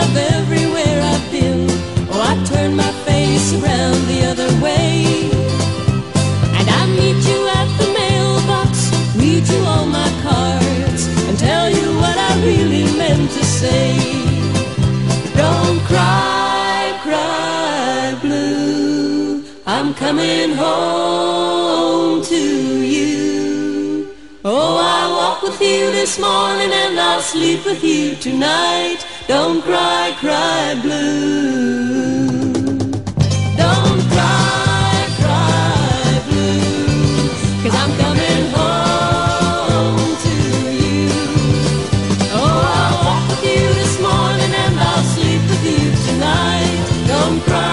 love everywhere I've been. Oh, I turn my face around the other way, and I meet you at the mailbox, read you all my cards, and tell you what I really meant to say. Don't cry, cry blue, I'm coming home to you. Oh, I walk with you this morning and I'll sleep with you tonight. Don't cry, cry blue. Don't cry, cry blue, 'cause I'm coming home to you. Oh, I'll walk with you this morning and I'll sleep with you tonight. Don't cry.